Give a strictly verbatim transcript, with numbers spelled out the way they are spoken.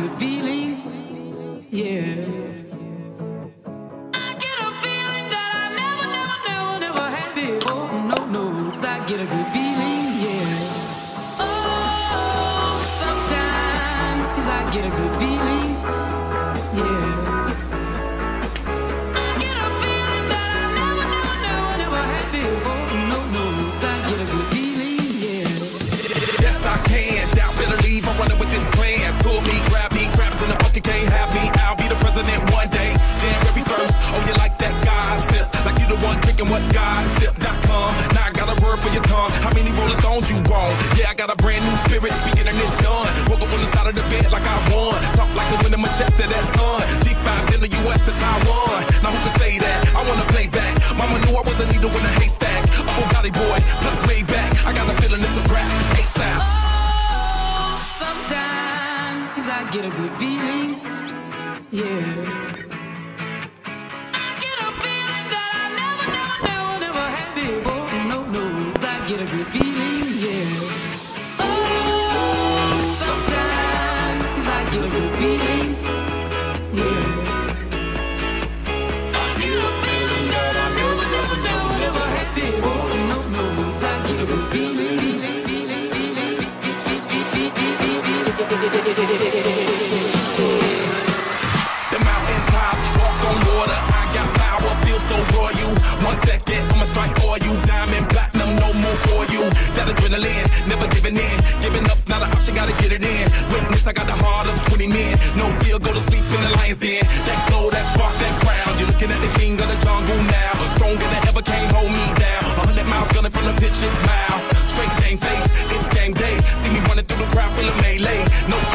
good feeling, yeah. I get a feeling that I never, never, never, never had before. No, no, I get a good feeling, yeah. Oh, sometimes I get a good feeling, yeah. I get a feeling that I never, never, never, never had before. No, no, I get a good feeling, yeah. Yes, I can. Doubt, better leave. I'm running with this plan. Pull me, grab me, crabs in the bucket can't have me. I'll be the president one day. January first. Oh, you like that gossip? Like you the one drinking what gossip dot com. Now I got a word for your tongue. How many Rolling Stones you want? Yeah, I got a brand new spirit speaking and it's done. Woke up on the side of the bed like I won. Talk like the wind in my chest to that sun. G five in the U S to Taiwan. Now who can say that? I wanna play back. Mama knew I was a needle in a haystack. A Bugatti boy, plus Maybach. I got a feeling it's a rap. ASAP. Oh, sometimes I get a good feeling, yeah. I get a feeling that I never, never, never, never had before. No, no, I get a good feeling, yeah. Oh, sometimes I get a good feeling, yeah. I get a feeling that I never, never, never, never had before. No, no, I get a good feeling. The mountain top, walk on water. I got power, feel so royal. One second, I'ma strike for you. Diamond, platinum, no more for you. That adrenaline, never giving in. Giving up's not an option, gotta get it in. Witness, I got the heart of twenty men. No fear, go to sleep in the lion's den. That glow, that spark, that crown. You're looking at the king of the jungle now. Stronger than ever, can't hold me down. A hundred miles gunning from the pitch's mile. Straight game face, it's game day. See me running through the crowd, feeling melee. No